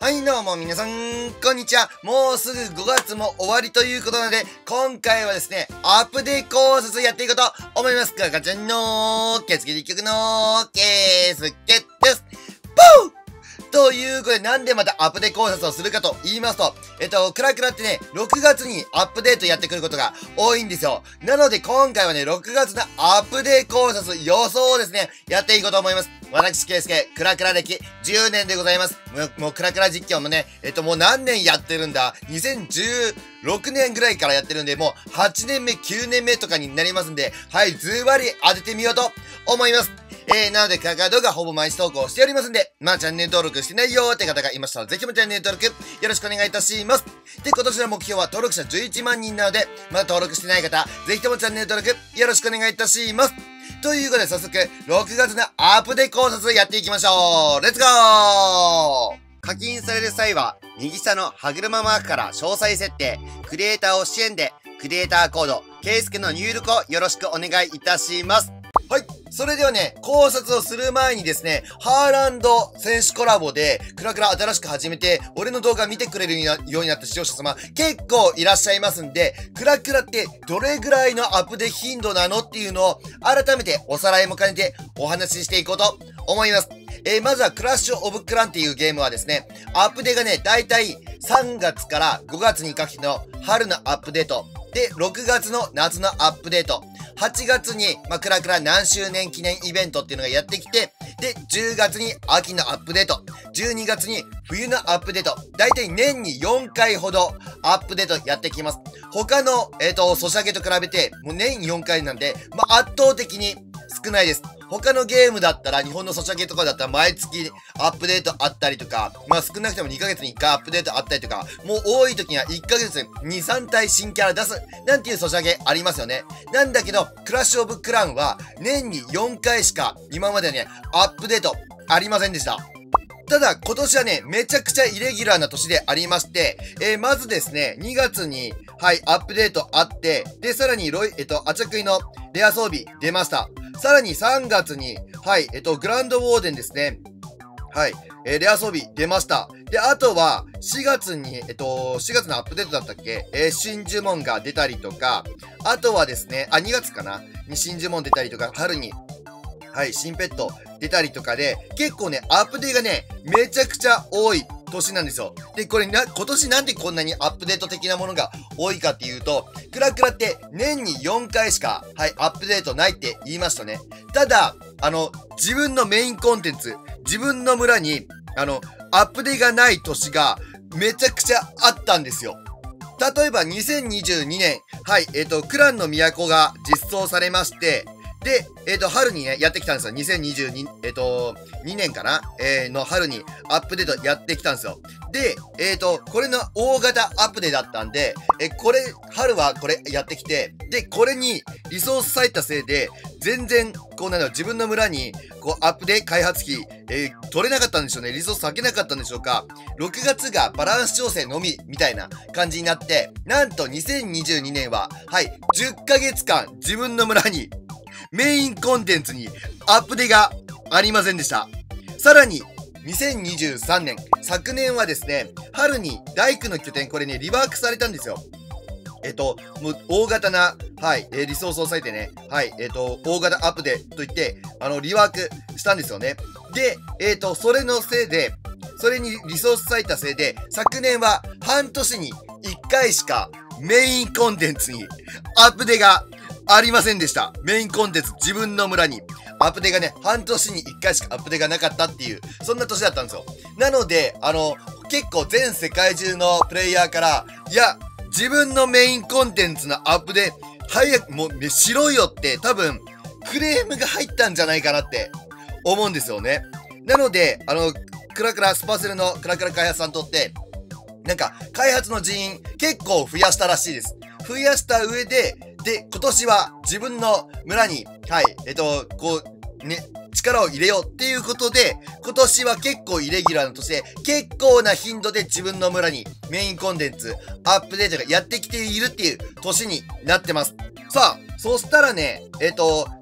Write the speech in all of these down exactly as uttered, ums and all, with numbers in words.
はい、どうも皆さん、こんにちは。もうすぐごがつも終わりということなので、今回はですね、アップデート考察やっていこうと思います。ガガちゃんのケツキリ曲のケースケッです。ポーということで、なんでまたアップデート考察をするかと言いますと、えっと、クラクラってね、ろくがつにアップデートやってくることが多いんですよ。なので今回はね、ろくがつのアップデート考察予想をですね、やっていこうと思います。私、ケイスケ、クラクラ歴じゅうねんでございます。もう、もうクラクラ実況もね、えっと、もう何年やってるんだ ?にせんじゅうろくねんぐらいからやってるんで、もうはちねんめ、きゅうねんめとかになりますんで、はい、ズバリ当ててみようと思います。えー、なので、クラクラ動画ほぼ毎日投稿しておりますんで、まあ、チャンネル登録してないよーって方がいましたら、ぜひともチャンネル登録、よろしくお願いいたします。で、今年の目標は登録者じゅういちまんにんなので、まだ登録してない方、ぜひともチャンネル登録、よろしくお願いいたします。ということで、早速、ろくがつのアップデート考察やっていきましょう。レッツゴー！課金される際は、右下の歯車マークから詳細設定、クリエイターを支援で、クリエイターコード、ケイスケの入力をよろしくお願いいたします。はい。それではね、考察をする前にですね、ハーランド選手コラボで、クラクラ新しく始めて、俺の動画見てくれるようになった視聴者様、結構いらっしゃいますんで、クラクラってどれぐらいのアップデート頻度なのっていうのを、改めておさらいも兼ねてお話ししていこうと思います。えー、まずはクラッシュオブクランっていうゲームはですね、アップデートがね、だいたいさんがつからごがつにかけての春のアップデート、で、ろくがつの夏のアップデート、はちがつに、まあ、クラクラ何周年記念イベントっていうのがやってきて、で、じゅうがつに秋のアップデート、じゅうにがつに冬のアップデート、だいたい年によんかいほどアップデートやってきます。他の、えっと、ソシャゲと比べて、もう年によんかいなんで、まあ、圧倒的に少ないです。他のゲームだったら、日本のソシャゲとかだったら毎月アップデートあったりとか、まあ少なくともにかげつにいっかいアップデートあったりとか、もう多い時にはいっかげつにに、さんたい新キャラ出す、なんていうソシャゲありますよね。なんだけど、クラッシュオブクランは年によんかいしか今までね、アップデートありませんでした。ただ、今年はね、めちゃくちゃイレギュラーな年でありまして、えー、まずですね、にがつに、はい、アップデートあって、で、さらにロイ、えっと、アチャクイのレア装備出ました。さらにさんがつに、はい、えっと、グランドウォーデンですね。はい、えー、レア装備出ました。で、あとは、しがつに、えっと、しがつのアップデートだったっけえー、真珠門が出たりとか、あとはですね、あ、にがつかなに真珠門出たりとか、春に、はい、新ペット出たりとかで、結構ね、アップデートがね、めちゃくちゃ多い年なんですよ。で、これな、今年なんでこんなにアップデート的なものが多いかっていうと、クラクラって年によんかいしか、はい、アップデートないって言いましたね。ただ、あの、自分のメインコンテンツ、自分の村に、あの、アップデートがない年がめちゃくちゃあったんですよ。例えばにせんにじゅうにねん、はい、えっと、クランの都が実装されまして、で、えっと、春にね、やってきたんですよ。にせんにじゅうに、えっと、にねんかなえー、の春にアップデートやってきたんですよ。で、えっと、これの大型アップデートだったんで、え、これ、春はこれやってきて、で、これにリソース割いたせいで、全然、こうなんだろう、自分の村に、こう、アップデート開発費、えー、取れなかったんでしょうね。リソース割けなかったんでしょうか。ろくがつがバランス調整のみ、みたいな感じになって、なんとにせんにじゅうにねんは、はい、じゅっかげつかん、自分の村に、メインコンテンツにアップデートがありませんでした。さらに、にせんにじゅうさんねん、昨年はですね、春に大工の拠点、これね、リワークされたんですよ。えっと、もう、大型な、はい、えー、リソースを割いてね、はい、えっと、大型アップデートといって、あの、リワークしたんですよね。で、えっと、それのせいで、それにリソース割いたせいで、昨年は半年にいっかいしかメインコンテンツにアップデートがありませんでした。メインコンテンツ、自分の村に。アップデートがね、半年にいっかいしかアップデートがなかったっていう、そんな年だったんですよ。なので、あの、結構全世界中のプレイヤーから、いや、自分のメインコンテンツのアップデート、早く、もう、ね、しろよって多分、クレームが入ったんじゃないかなって思うんですよね。なので、あの、クラクラ、スパセルのクラクラ開発さんとって、なんか、開発の人員結構増やしたらしいです。増やした上で、で、今年は自分の村に、はい、えっと、こう、ね、力を入れようっていうことで、今年は結構イレギュラーな年で、結構な頻度で自分の村にメインコンテンツ、アップデートがやってきているっていう年になってます。さあ、そしたらね、えっと、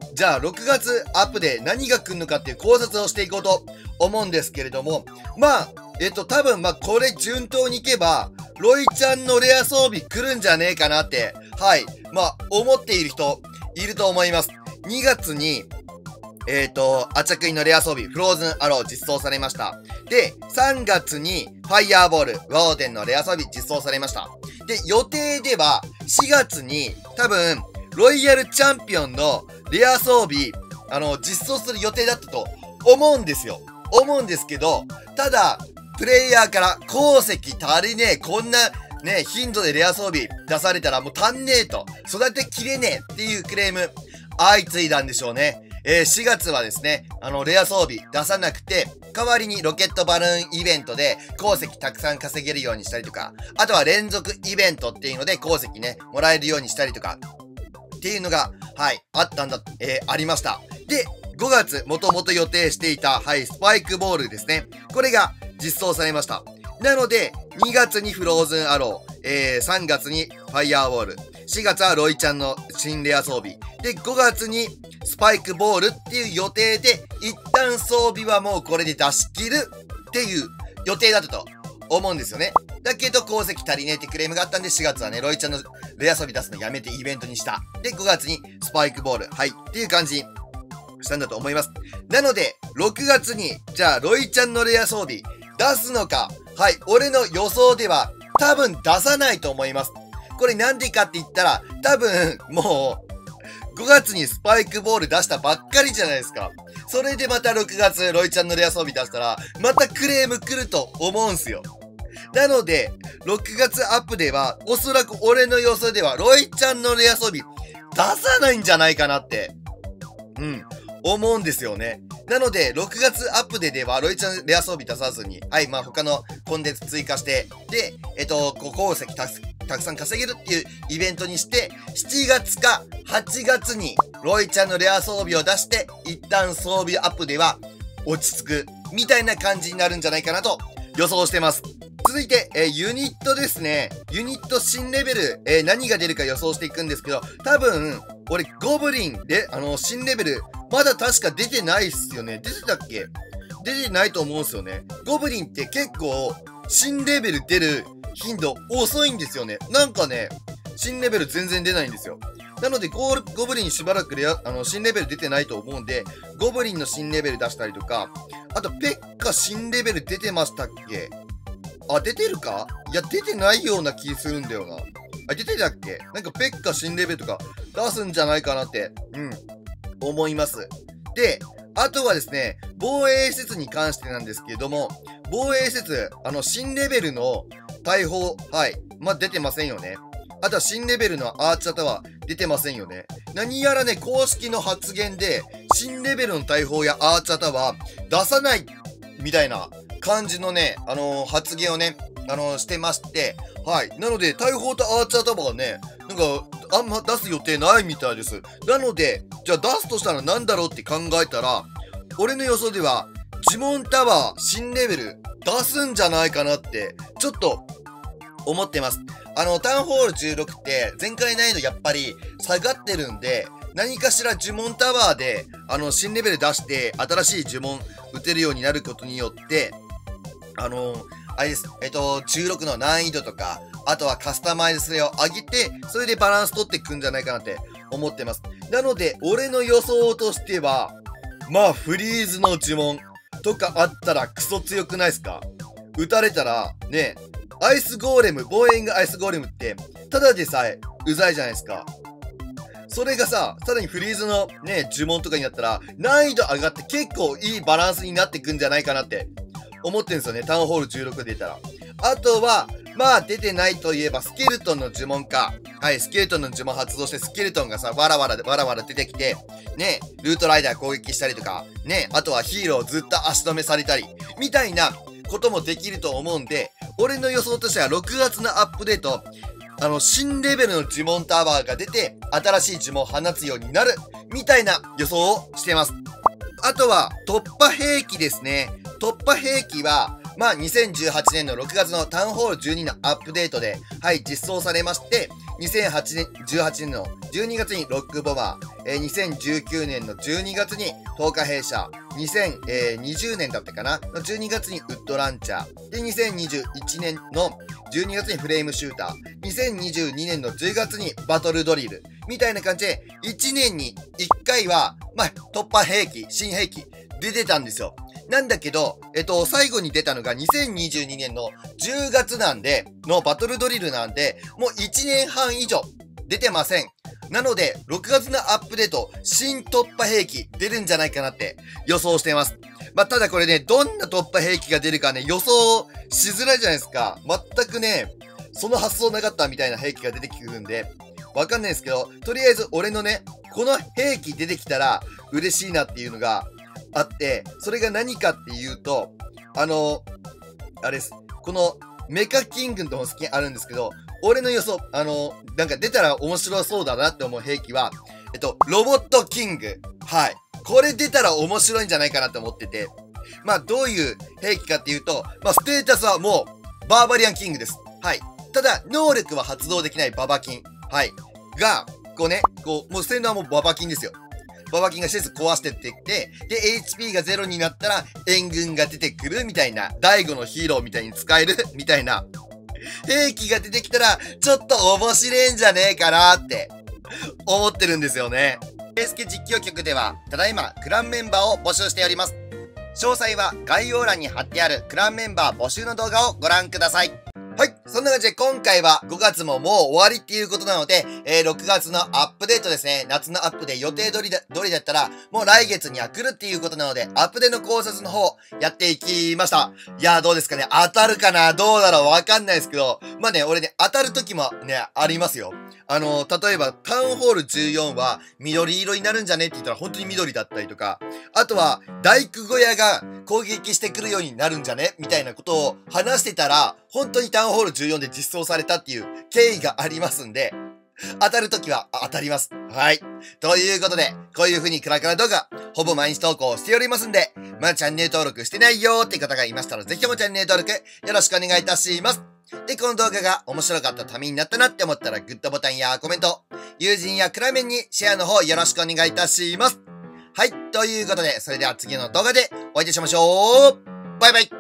じゃあろくがつアップで何が来るのかっていう考察をしていこうと思うんですけれども、まあ、えっと、多分、まあ、これ順当にいけば、ロイちゃんのレア装備来るんじゃねえかなって、はい、まあ、思っている人、いると思います。にがつに、えっと、アチャクイのレア装備、フローズンアロー実装されました。で、さんがつに、ファイヤーボール、ワオデンのレア装備実装されました。で、予定では、しがつに、多分、ロイヤルチャンピオンのレア装備、あの、実装する予定だったと思うんですよ。思うんですけど、ただ、プレイヤーから、鉱石足りねえ、こんな、ね、頻度でレア装備出されたらもう足んねえと、育てきれねえっていうクレーム、相次いだんでしょうね。えー、しがつはですね、あの、レア装備出さなくて、代わりにロケットバルーンイベントで鉱石たくさん稼げるようにしたりとか、あとは連続イベントっていうので鉱石ね、もらえるようにしたりとか、っていうのが、はい、あったんだ、えー、ありました。で、ごがつ、もともと予定していた、はい、スパイクボールですね。これが実装されました。なので、にがつにフローズンアロー、えー、さんがつにファイヤーボール、しがつはロイちゃんの新レア装備、で、ごがつにスパイクボールっていう予定で、一旦装備はもうこれで出し切るっていう予定だったと思うんですよね。だけど鉱石足りねえってクレームがあったんで、しがつはね、ロイちゃんのレア装備出すのやめてイベントにした。で、ごがつにスパイクボール、はい、っていう感じにしたんだと思います。なので、ろくがつに、じゃあ、ロイちゃんのレア装備出すのか、はい、俺の予想では多分出さないと思います。これなんでかって言ったら、多分、もう、ごがつにスパイクボール出したばっかりじゃないですか。それでまたろくがつ、ロイちゃんのレア装備出したら、またクレーム来ると思うんすよ。なので、ろくがつアップでは、おそらく俺の予想では、ロイちゃんのレア装備、出さないんじゃないかなって、うん、思うんですよね。なので、ろくがつアップデでは、ロイちゃんレア装備出さずに、はい、まあ他のコンテンツ追加して、で、えっと、こう鉱石たくたくさん稼げるっていうイベントにして、しちがつかはちがつに、ロイちゃんのレア装備を出して、一旦装備アップでは落ち着く、みたいな感じになるんじゃないかなと予想してます。続いて、えー、ユニットですね。ユニット新レベル、えー、何が出るか予想していくんですけど、多分、俺、ゴブリンで、あのー、新レベル、まだ確か出てないっすよね。出てたっけ？出てないと思うんすよね。ゴブリンって結構、新レベル出る頻度遅いんですよね。なんかね、新レベル全然出ないんですよ。なのでゴール、ゴブリンしばらくレア、あの、新レベル出てないと思うんで、ゴブリンの新レベル出したりとか、あと、ペッカ新レベル出てましたっけ？あ、出てるか？いや、出てないような気するんだよな。あ、出てたっけ？なんか、ペッカ新レベルとか出すんじゃないかなって、うん、思います。で、あとはですね、防衛施設に関してなんですけれども、防衛施設、あの、新レベルの大砲、はい、まあ、出てませんよね。あとは新レベルのアーチャータワー出てませんよね。何やらね、公式の発言で、新レベルの大砲やアーチャータワー出さない、みたいな感じのね、あのー、発言をね、あのー、してまして、はい。なので、大砲とアーチャータワーがね、なんか、あんま出す予定ないみたいです。なので、じゃあ出すとしたら何だろうって考えたら、俺の予想では、呪文タワー新レベル出すんじゃないかなって、ちょっと、思ってます。あの、タウンホールじゅうろくって、前回難易度やっぱり下がってるんで、何かしら呪文タワーで、あの、新レベル出して、新しい呪文打てるようになることによって、あのー、あれです。えっと、じゅうろくの難易度とか、あとはカスタマイズ性を上げて、それでバランス取っていくんじゃないかなって思ってます。なので、俺の予想としては、まあ、フリーズの呪文とかあったらクソ強くないですか？撃たれたら、ね、アイスゴーレム、防衛イングアイスゴーレムって、ただでさえ、うざいじゃないですか。それがさ、さらにフリーズのね、呪文とかになったら、難易度上がって結構いいバランスになっていくんじゃないかなって思ってるんですよね。タウンホールじゅうろくで出たら。あとは、まあ出てないといえばスケルトンの呪文か。はい、スケルトンの呪文発動してスケルトンがさ、わらわらでわらわら出てきて、ね、ルートライダー攻撃したりとか、ね、あとはヒーローずっと足止めされたり、みたいなこともできると思うんで、俺の予想としてはろくがつのアップデート、あの、新レベルの呪文タワーが出て、新しい呪文を放つようになる、みたいな予想をしています。あとは、突破兵器ですね。突破兵器は、 まあ、にせんじゅうはちねんのろくがつのタウンホールじゅうにのアップデートで、はい、実装されまして、にせんじゅうはちねんのじゅうにがつにロックボマー、えー、にせんじゅうきゅうねんのじゅうにがつにとおか閉鎖、にせんにじゅうねんだったかなのじゅうにがつにウッドランチャー、で、にせんにじゅういちねんのじゅうにがつにフレームシューター、にせんにじゅうにねんのじゅうがつにバトルドリル、みたいな感じで、いちねんにいっかいは、まあ、突破兵器、新兵器、出てたんですよ。なんだけど、えっと、最後に出たのがにせんにじゅうにねんのじゅうがつなんで、のバトルドリルなんで、もういちねんはん以上出てません。なので、ろくがつのアップデート、新突破兵器出るんじゃないかなって予想しています。まあ、ただこれね、どんな突破兵器が出るかね、予想しづらいじゃないですか。全くね、その発想なかったみたいな兵器が出てくるんで、わかんないですけど、とりあえず俺のね、この兵器出てきたら嬉しいなっていうのがあって、それが何かっていうと、あの、あれです。このメカキングの好きあるんですけど、俺の予想、あの、なんか出たら面白そうだなって思う兵器は、えっと、ロボットキング。はい。これ出たら面白いんじゃないかなって思ってて。まあ、どういう兵器かっていうと、まあ、ステータスはもう、バーバリアンキングです。はい。ただ、能力は発動できないババキン。はい。が、こうね、こう、もう性能はもうババキンですよ。ババキンが施設壊してっていって、で、エイチピー がゼロになったら、援軍が出てくるみたいな、第五のヒーローみたいに使えるみたいな、兵器が出てきたら、ちょっと面白いんじゃねえかなって、思ってるんですよね。ケイスケ実況局では、ただいま、クランメンバーを募集しております。詳細は概要欄に貼ってあるクランメンバー募集の動画をご覧ください。はい。そんな感じで今回はごがつももう終わりっていうことなので、えー、ろくがつのアップデートですね。夏のアップで予定通りだ、通りだったら、もう来月には来るっていうことなので、アップデの考察の方、やっていきました。いやーどうですかね。当たるかなどうだろうわかんないですけど、まあね、俺ね、当たる時もね、ありますよ。あのー、例えば、タウンホールじゅうよんは緑色になるんじゃねって言ったら本当に緑だったりとか、あとは、大工小屋が攻撃してくるようになるんじゃねみたいなことを話してたら、本当にタウンホールじゅうよんで実装されたっていう経緯がありますんで、当たるときは当たります。はい。ということで、こういう風にクラクラ動画、ほぼ毎日投稿しておりますんで、まだチャンネル登録してないよーって方がいましたら、ぜひともチャンネル登録よろしくお願いいたします。で、この動画が面白かったためになったなって思ったら、グッドボタンやコメント、友人やクラメンにシェアの方よろしくお願いいたします。はい。ということで、それでは次の動画でお会いいたしましょう。バイバイ。